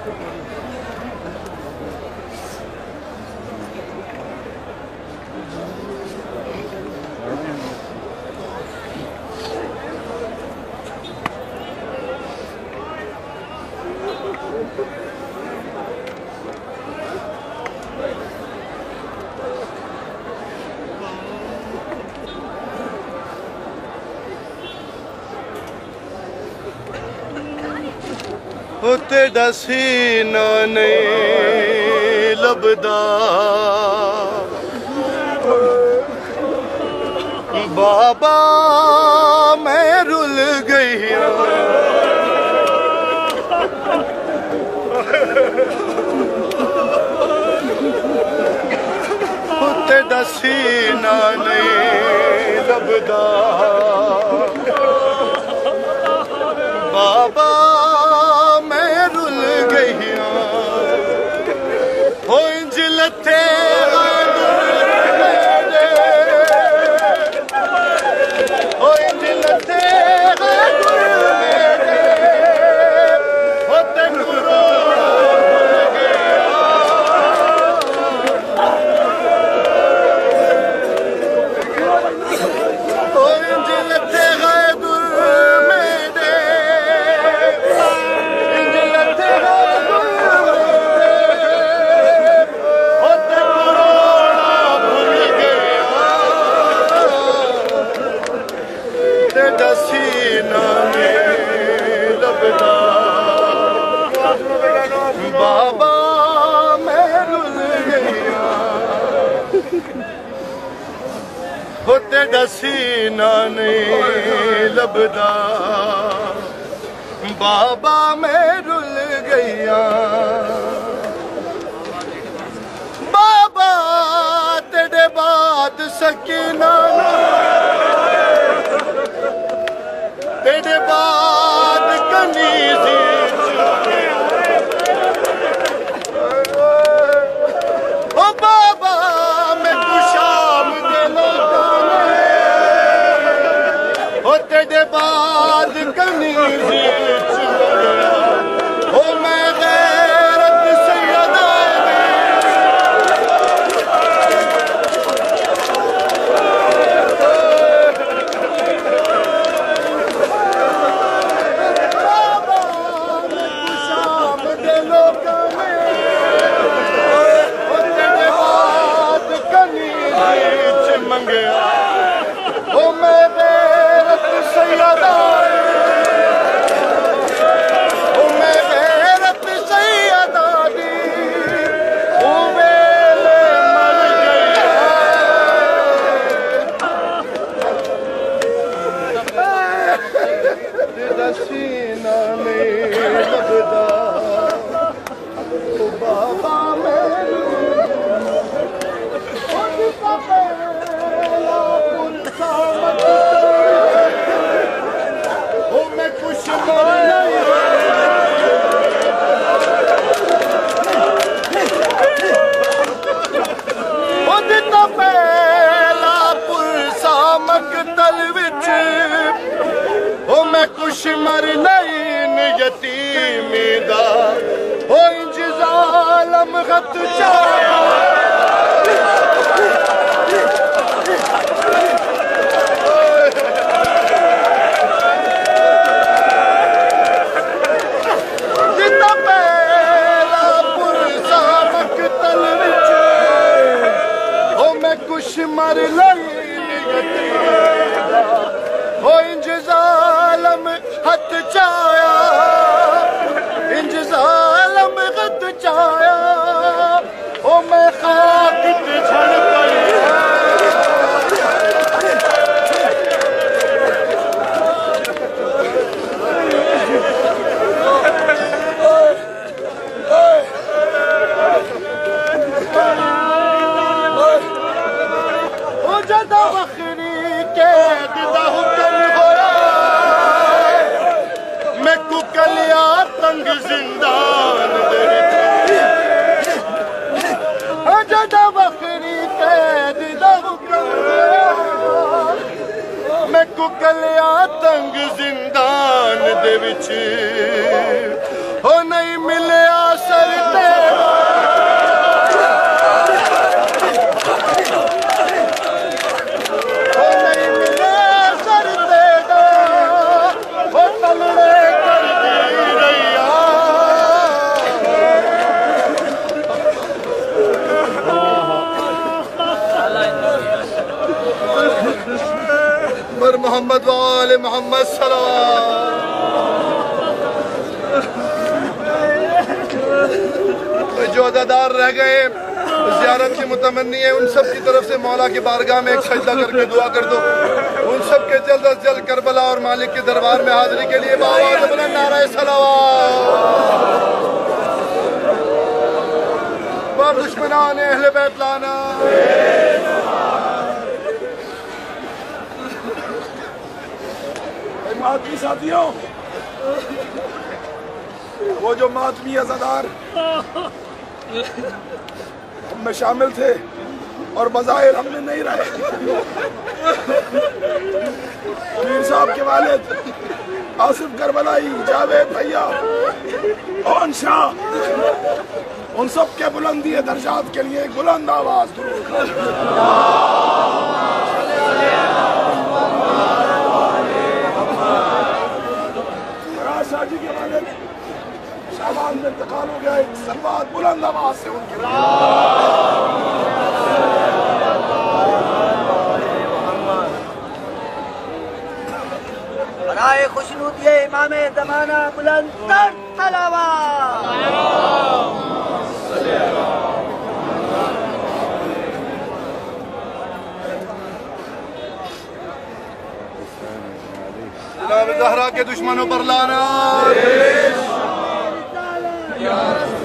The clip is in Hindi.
तेरा सीना नहीं लभदा बाबा मैं रुल गई तेरा सीना नहीं लभदा बाबा बाबा मैं रुल गया हो तेरा सीना नहीं लभदा बाबा मैं रुल गया बाबा तेरे बाद सकीना तेरे बाद कनीज़ी तेरे बाद कनीज़ी हो मैं गैरत सैयदा बाबा मैं शाम दे लोकां में हो तेरे बाद कनीज़ी मंगया हो मैं सैयदा ओ मैं गैरत सैयदा दी ओ वेले मर गया तेरा सीना नहीं लभदा ओ बाबा मैं कुछ मर नहीं यतीमी दा हो इंज ज़ालम खत चाया जिता पहला पुरसा मकतल विच हो मैं कुछ मर नहीं यतीमी दा हो इंज ज़ालम हथ चाया इंज ज़ालम खत चाया ओ मैं खाक ते झड़ पई ओ जदा बखरी कैद दा हुक्म होया मैं कुकलिया तंग जिंदान दे जदा बखरी कैद दा हुक्म मैं कुकलिया तंग जिंदान दे विच हो नहीं मिलिया आले मोहम्मद सल्लल्लाहु। जो अदादार रह गए ज़ियारत की मुतमन्नी है, उन सब की तरफ से मौला की बारगाह में एक सजदा करके दुआ कर दो। उन सब के जल्द अज जल्द करबला और मालिक के दरबार में हाजिरी के लिए बाआवाज़ बुलंद नारे सलावत। बर दुश्मनान अहले बैत लाना। मातमी साथियों, वो जो मातमी अज़ादार हम में शामिल थे और बज़ाहिर हम में नहीं रहे, मीर साहब के वालिद आसिफ करबलाई, जावेद भैया, ओन शाह, उन सब के बुलंदी दर्जात के लिए बुलंद आवाज दुरूद। शाहजी के वालिद शाबान में इंतकाल हो गया, एक सलवात बुलंद आवाज से उनके बराए खुशनूदिये इमाम ज़माना बुलंद तर तलावत। जनाब ज़हरा के दुश्मनों पर लाना।